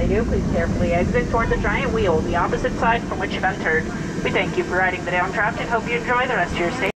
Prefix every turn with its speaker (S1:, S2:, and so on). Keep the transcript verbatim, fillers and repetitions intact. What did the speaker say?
S1: do, please carefully exit toward the giant wheel, the opposite side from which you've entered. We thank you for riding the Downdraft and hope you enjoy the rest of your stay.